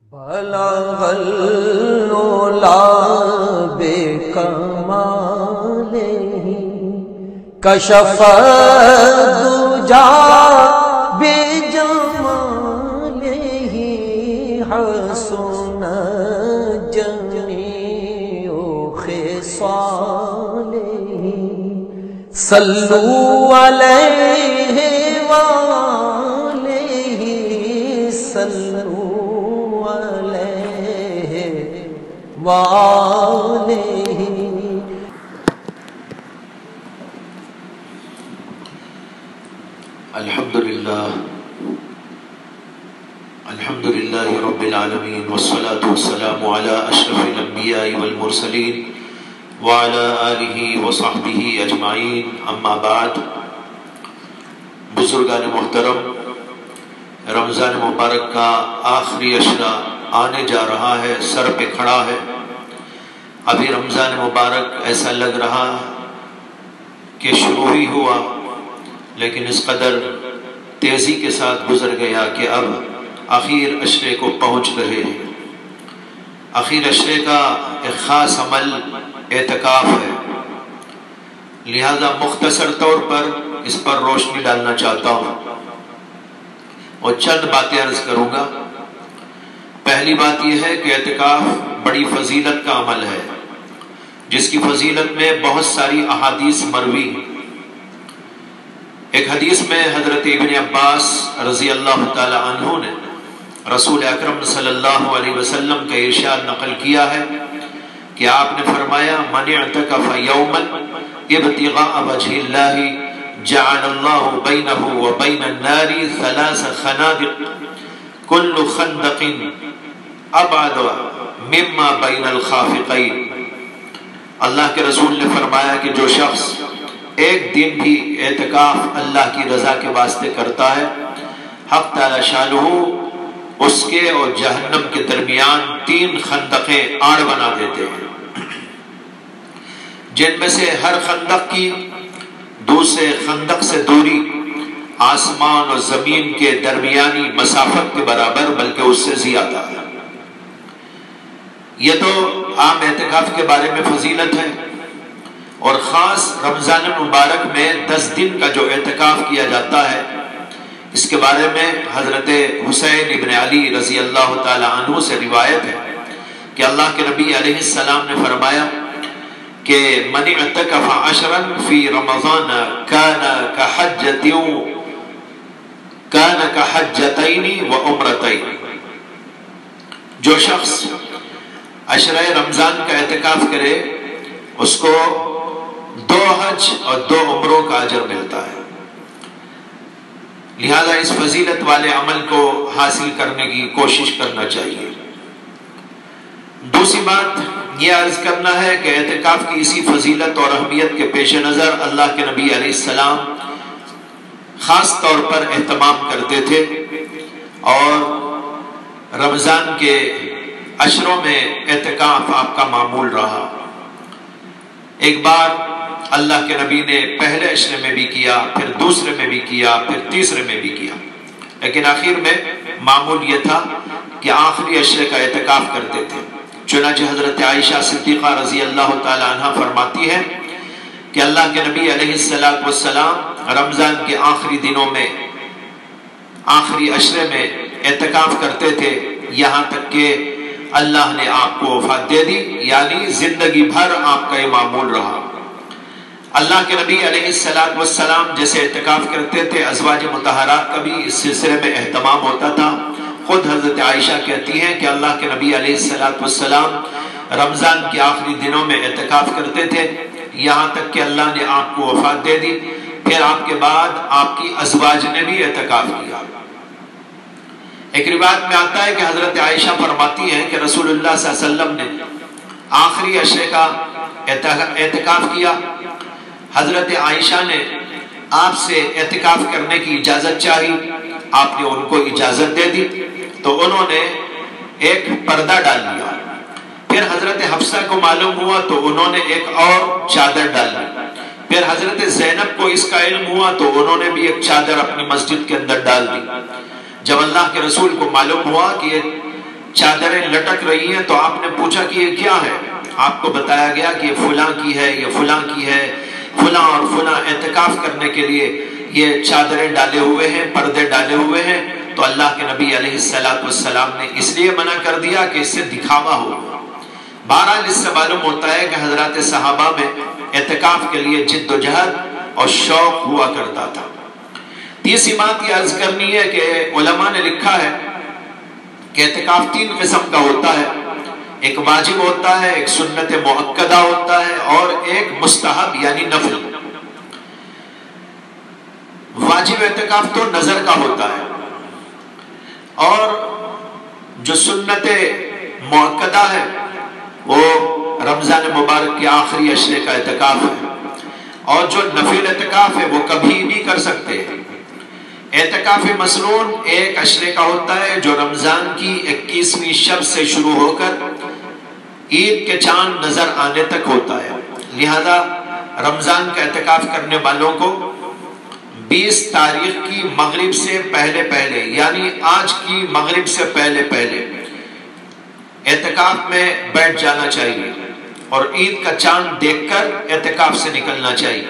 بلغ العلا بکمالہ کشف الدجا بجمالہ حسن جمیع خصالہ صلو علیہ وآلہ صلو الحمدللہ رب العالمین والصلاة والسلام علی اشرف الانبیاء والمرسلین وعلی آلہ وصحبہ اجمعین، اما بعد۔ بزرگان محترم، رمضان مبارک کا آخری عشرہ آنے جا رہا ہے، سر پہ کھڑا ہے۔ ابھی رمضان مبارک ایسا لگ رہا کہ شروع ہی ہوا، لیکن اس قدر تیزی کے ساتھ گزر گیا کہ اب آخر عشرے کو پہنچ رہے ہیں۔ آخر عشرے کا ایک خاص عمل اعتکاف ہے، لہذا مختصر طور پر اس پر روشنی ڈالنا چاہتا ہوں اور چند باتیں عرض کروں گا۔ پہلی بات یہ ہے کہ اعتکاف بڑی فضیلت کا عمل ہے، جس کی فضیلت میں بہت ساری احادیث مروی ہیں۔ ایک حدیث میں حضرت ابن عباس رضی اللہ تعالی عنہ نے رسول اکرم صلی اللہ علیہ وسلم کا ارشاد نقل کیا ہے کہ آپ نے فرمایا: من اعتکف یوما ابتغاء وجہ اللہ جعل اللہ بینہ وبین النار 3 خنادق کل خندق ابعد مما بین الخافقین۔ اللہ کے رسول نے فرمایا کہ جو شخص ایک دن بھی اعتکاف اللہ کی رضا کے واسطے کرتا ہے، حق تعالی شانہ اس کے اور جہنم کے درمیان 3 خندقیں آڑ بنا دیتے ہیں، جن میں سے ہر خندق کی دوسرے خندق سے دوری آسمان اور زمین کے درمیانی مسافت کے برابر بلکہ اس سے زیادہ ہے۔ یہ تو عام اعتکاف کے بارے میں فضیلت ہے، اور خاص رمضان مبارک میں 10 دن کا جو اعتکاف کیا جاتا ہے، اس کے بارے میں حضرت حسین ابن علی رضی اللہ تعالی عنہ سے روایت ہے کہ اللہ کے نبی علیہ السلام نے فرمایا کہ من اعتکف 10 فی رمضان کان کحجتین و عمرتین۔ جو شخص عشرہ رمضان کا اعتکاف کرے اس کو 2 حج اور 2 عمروں کا اجر ملتا ہے۔ لہذا اس فضیلت والے عمل کو حاصل کرنے کی کوشش کرنا چاہیے۔ دوسری بات یہ عرض کرنا ہے کہ اعتکاف کی اسی فضیلت اور اہمیت کے پیش نظر اللہ کے نبی علیہ السلام خاص طور پر اہتمام کرتے تھے، اور رمضان کے عشروں میں اعتکاف آپ کا معمول رہا۔ ایک بار اللہ کے نبی نے پہلے عشرے میں بھی کیا، پھر دوسرے میں بھی کیا، پھر تیسرے میں بھی کیا، لیکن آخر میں معمول یہ تھا کہ آخری عشرے کا اعتکاف کرتے تھے۔ چنانچہ حضرت عائشہ صدیقہ رضی اللہ تعالی عنہ فرماتی ہے کہ اللہ کے نبی علیہ السلام رمضان کے آخری دنوں میں آخری عشرے میں اعتکاف کرتے تھے، یہاں تک کہ اللہ نے آپ کو وفات دے دی، یعنی زندگی بھر آپ کا یہ معمول رہا۔ اللہ کے نبی علیہ السلام جیسے اعتکاف کرتے تھے، ازواج مطہرات کا بھی اس سلسلے میں اہتمام ہوتا تھا۔ خود حضرت عائشہ کہتی ہیں کہ اللہ کے نبی علیہ السلام رمضان کے آخری دنوں میں اعتکاف کرتے تھے، یہاں تک کہ اللہ نے آپ کو وفات دے دی، پھر آپ کے بعد آپ کی ازواج نے بھی اعتکاف کیا۔ ایک روایت میں آتا ہے کہ حضرت عائشہ فرماتی ہیں کہ رسول اللہ صلی اللہ علیہ وسلم نے آخری عشرے کا اعتکاف کیا۔ حضرت عائشہ نے آپ سے اعتکاف کرنے کی اجازت چاہی، آپ نے ان کو اجازت دے دی، تو انہوں نے ایک پردہ ڈال لیا۔ پھر حضرت حفصہ کو معلوم ہوا تو انہوں نے ایک اور چادر ڈال لی۔ پھر حضرت زینب کو اس کا علم ہوا تو انہوں نے بھی ایک چادر اپنی مسجد کے اندر ڈال دی۔ جب اللہ کے رسول کو معلوم ہوا کہ یہ چادریں لٹک رہی ہیں تو آپ نے پوچھا کہ یہ کیا ہے؟ آپ کو بتایا گیا کہ یہ فلاں کی ہے، یہ فلاں کی ہے، فلاں اور فلاں اعتکاف کرنے کے لیے یہ چادریں ڈالے ہوئے ہیں، پردے ڈالے ہوئے ہیں۔ تو اللہ کے نبی علیہ السلام نے اس لیے منع کر دیا کہ اس سے دکھاوا ہو۔ بہرحال اس سے معلوم ہوتا ہے کہ حضرات صحابہ میں اعتکاف کے لیے جد و جہد اور شوق ہوا کرتا تھا۔ تیسری بات یہ عرض کرنی ہے کہ علماء نے لکھا ہے کہ اعتکاف 3 قسم کا ہوتا ہے، ایک واجب ہوتا ہے، ایک سنت مؤکدہ ہوتا ہے، اور ایک مستحب یعنی نفل۔ واجب اعتکاف تو نظر کا ہوتا ہے، اور جو سنت مؤکدہ ہے وہ رمضان مبارک کے آخری عشرے کا اعتکاف ہے، اور جو نفل اعتکاف ہے وہ کبھی بھی کر سکتے ہیں۔ اعتکاف مسنون ایک عشرے کا ہوتا ہے جو رمضان کی 21ویں شب سے شروع ہو کر عید کے چاند نظر آنے تک ہوتا ہے۔ لہذا رمضان کا اعتکاف کرنے والوں کو 20 تاریخ کی مغرب سے پہلے یعنی آج کی مغرب سے پہلے اعتکاف میں بیٹھ جانا چاہیے، اور عید کا چاند دیکھ کر اعتکاف سے نکلنا چاہیے۔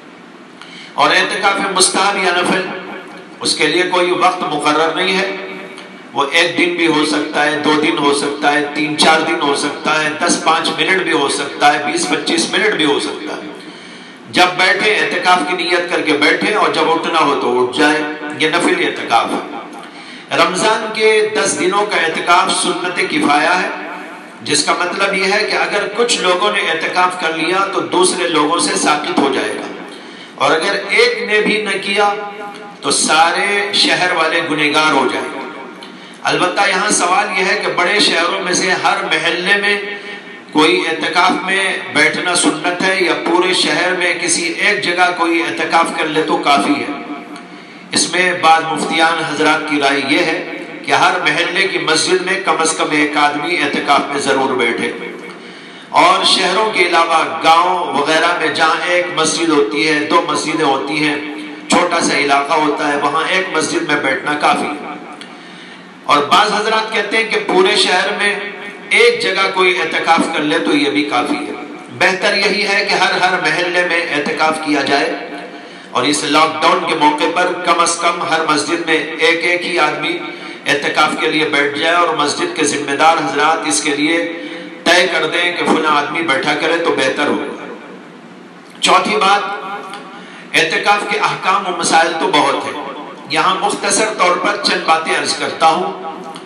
اور اعتکاف مستحب یا نفل، اس کے لیے کوئی وقت مقرر نہیں ہے، وہ 1 دن بھی ہو سکتا ہے، 2 دن ہو سکتا ہے، 3-4 دن ہو سکتا ہے، 10-5 منٹ بھی ہو سکتا ہے، 20-25 منٹ بھی ہو سکتا ہے۔ جب بیٹھے اعتکاف کی نیت کر کے بیٹھے، اور جب اٹھنا ہو تو اٹھ جائے، یہ نفل اعتکاف ہے۔ رمضان کے 10 دنوں کا اعتکاف سنت کفایہ ہے، جس کا مطلب یہ ہے کہ اگر کچھ لوگوں نے اعتکاف کر لیا تو دوسرے لوگوں سے ساقط ہو جائے گا، اور اگر ایک نے بھی نہ کیا تو سارے شہر والے گنہگار ہو جائیں گے۔ البتہ یہاں سوال یہ ہے کہ بڑے شہروں میں سے ہر محلے میں کوئی اعتکاف میں بیٹھنا سنت ہے، یا پورے شہر میں کسی ایک جگہ کوئی اعتکاف کر لے تو کافی ہے؟ اس میں بعض مفتیان حضرات کی رائے یہ ہے کہ ہر محلے کی مسجد میں کم از کم ایک آدمی اعتکاف میں ضرور بیٹھے، اور شہروں کے علاوہ گاؤں وغیرہ میں جہاں ایک مسجد ہوتی ہے، 2 مسجدیں ہوتی ہیں، چھوٹا سا علاقہ ہوتا ہے، وہاں ایک مسجد میں بیٹھنا کافی ہے۔ اور بعض حضرات کہتے ہیں کہ پورے شہر میں ایک جگہ کوئی اعتکاف کر لے تو یہ بھی کافی ہے۔ بہتر یہی ہے کہ ہر محلے میں اعتکاف کیا جائے، اور اس لاک ڈاؤن کے موقع پر کم از کم ہر مسجد میں ایک ہی آدمی اعتکاف کے لیے بیٹھ جائے، اور مسجد کے ذمہ دار حضرات اس کے لیے طے کر دیں کہ فلاں آدمی بیٹھا کرے تو بہتر ہوگا۔ چوتھی بات، اعتکاف کے احکام و مسائل تو بہت ہیں، یہاں مختصر طور پر چند باتیں عرض کرتا ہوں۔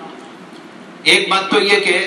ایک بات تو یہ کہ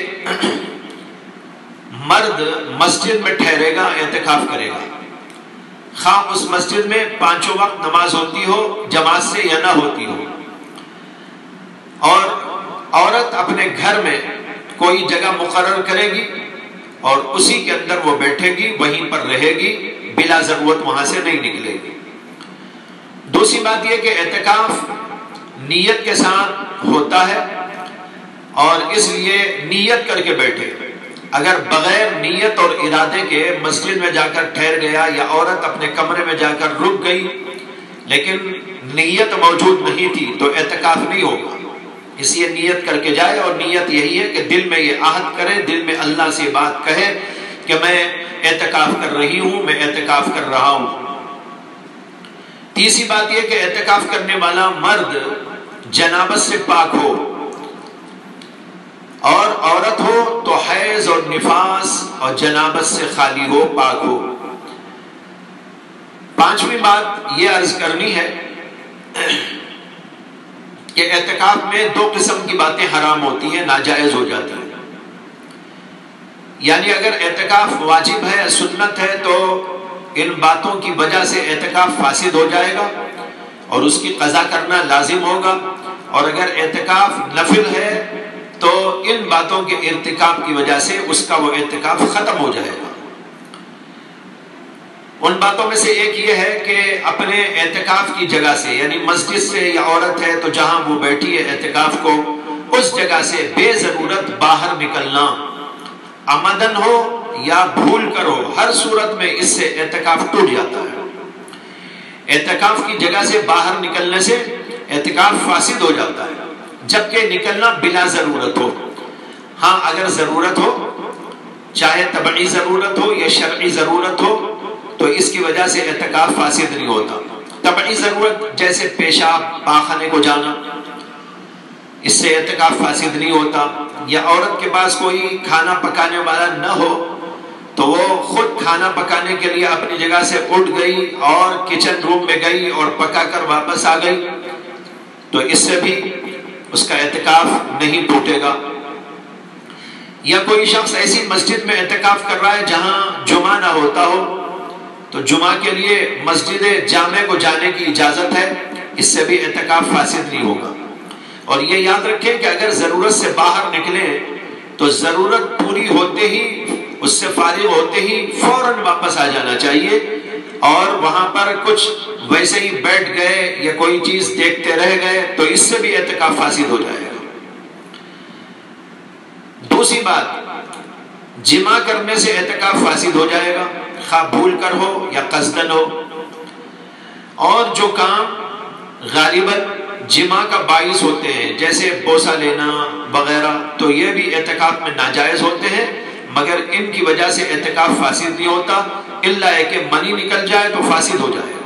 مرد مسجد میں ٹھہرے گا، اعتکاف کرے گا، خواہ اس مسجد میں 5 وقت نماز ہوتی ہو جماعت سے یا نہ ہوتی ہو، اور عورت اپنے گھر میں کوئی جگہ مقرر کرے گی اور اسی کے اندر وہ بیٹھے گی، وہیں پر رہے گی، بلا ضرورت وہاں سے نہیں نکلے گی۔ دوسری بات یہ کہ اعتکاف نیت کے ساتھ ہوتا ہے، اور اس لیے نیت کر کے بیٹھے۔ اگر بغیر نیت اور ارادے کے مسجد میں جا کر ٹھہر گیا، یا عورت اپنے کمرے میں جا کر رک گئی لیکن نیت موجود نہیں تھی، تو اعتکاف نہیں ہوگا۔ اس لیے نیت کر کے جائے، اور نیت یہی ہے کہ دل میں یہ عہد کرے، دل میں اللہ سے بات کہے کہ میں اعتکاف کر رہی ہوں، میں اعتکاف کر رہا ہوں۔ تیسری بات یہ کہ اعتکاف کرنے والا مرد جنابت سے پاک ہو، اور عورت ہو تو حیض اور نفاس اور جنابت سے خالی ہو، پاک ہو۔ پانچویں بات یہ عرض کرنی ہے کہ اعتکاف میں 2 قسم کی باتیں حرام ہوتی ہیں، ناجائز ہو جاتی ہیں۔ یعنی اگر اعتکاف واجب ہے، سنت ہے، تو ان باتوں کی وجہ سے اعتکاف فاسد ہو جائے گا اور اس کی قضا کرنا لازم ہوگا، اور اگر اعتکاف نفل ہے تو ان باتوں کے ارتکاب کی وجہ سے اس کا وہ اعتکاف ختم ہو جائے گا۔ ان باتوں میں سے ایک یہ ہے کہ اپنے اعتکاف کی جگہ سے، یعنی مسجد سے، یا عورت ہے تو جہاں وہ بیٹھی ہے اعتکاف کو، اس جگہ سے بے ضرورت باہر نکلنا، عمدن ہو یا بھول کر ہو، ہر صورت میں اس سے اعتکاف ٹوٹ جاتا ہے۔ اعتکاف کی جگہ سے باہر نکلنے سے اعتکاف فاسد ہو جاتا ہے، جبکہ نکلنا بلا ضرورت ہو۔ ہاں اگر ضرورت ہو، چاہے طبعی ضرورت ہو یا شرعی ضرورت ہو، تو اس کی وجہ سے اعتکاف فاسد نہیں ہوتا۔ طبعی ضرورت جیسے پیشاب پاخانے کو جانا، اس سے اعتکاف فاسد نہیں ہوتا، یا عورت کے پاس کوئی کھانا پکانے والا نہ ہو تو وہ خود کھانا پکانے کے لیے اپنی جگہ سے اٹھ گئی اور کچن روم میں گئی اور پکا کر واپس آ گئی، تو اس سے بھی اس کا اعتکاف نہیں ٹوٹے گا۔ یا کوئی شخص ایسی مسجد میں اعتکاف کر رہا ہے جہاں جمعہ نہ ہوتا ہو، تو جمعہ کے لیے مسجد جامع کو جانے کی اجازت ہے، اس سے بھی اعتکاف فاسد نہیں ہوگا۔ اور یہ یاد رکھیں کہ اگر ضرورت سے باہر نکلیں تو ضرورت پوری ہوتے ہی، اس سے فارغ ہوتے ہی فوراً واپس آ جانا چاہیے، اور وہاں پر کچھ ویسے ہی بیٹھ گئے یا کوئی چیز دیکھتے رہ گئے تو اس سے بھی اعتکاف فاسد ہو جائے گا۔ دوسری بات، جمع کرنے سے اعتکاف فاسد ہو جائے گا، خواہ بھول کر ہو یا قصدن ہو، اور جو کام غالباً جمع کا باعث ہوتے ہیں جیسے بوسہ لینا وغیرہ، تو یہ بھی اعتکاف میں ناجائز ہوتے ہیں، مگر ان کی وجہ سے اعتکاف فاسد نہیں ہوتا، الا ہے کہ منی نکل جائے تو فاسد ہو جائے۔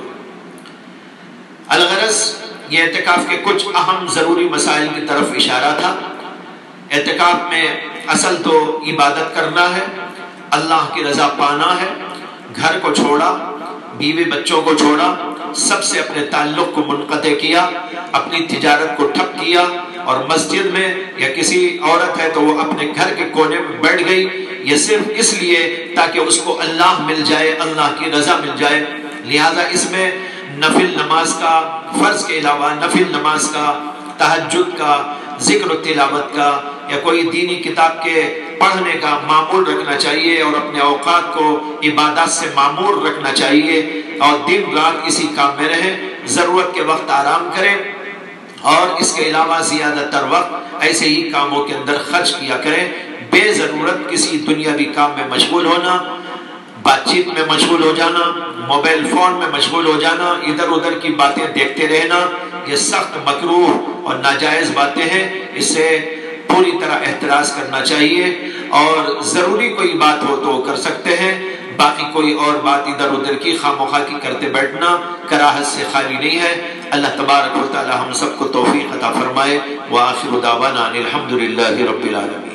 الغرض یہ اعتکاف کے کچھ اہم ضروری مسائل کی طرف اشارہ تھا۔ اعتکاف میں اصل تو عبادت کرنا ہے، اللہ کی رضا پانا ہے، گھر کو چھوڑا، بیوی بچوں کو چھوڑا، سب سے اپنے تعلق کو منقطع کیا، اپنی تجارت کو ٹھپ کیا، اور مسجد میں یا کسی عورت ہے تو وہ اپنے گھر کے کونے میں بیٹھ گئی، یہ صرف اس لیے تاکہ اس کو اللہ مل جائے، اللہ کی رضا مل جائے۔ لہذا اس میں نفل نماز کا، فرض کے علاوہ نفل نماز کا، تہجد کا، ذکر و تلاوت کا، یا کوئی دینی کتاب کے پڑھنے کا معمول رکھنا چاہیے، اور اپنے اوقات کو عبادات سے معمول رکھنا چاہیے، اور دن رات اسی کام میں رہیں، ضرورت کے وقت آرام کریں، اور اس کے علاوہ زیادہ تر وقت ایسے ہی کاموں کے اندر خرچ کیا کریں۔ بے ضرورت کسی دنیاوی کام میں مشغول ہونا، بات چیت میں مشغول ہو جانا، موبائل فون میں مشغول ہو جانا، ادھر ادھر کی باتیں دیکھتے رہنا، یہ سخت مکروہ اور ناجائز باتیں ہیں، اس سے پوری طرح احتراز کرنا چاہیے، اور ضروری کوئی بات ہو تو کر سکتے ہیں، باقی کوئی اور بات ادھر ادھر کی خواہ کی کرتے بیٹھنا کراہت سے خالی نہیں ہے۔ اللہ تبارک و تعالی ہم سب کو توفیق عطا فرمائے۔ وآخر دعوانا الحمدللہ رب العالمین۔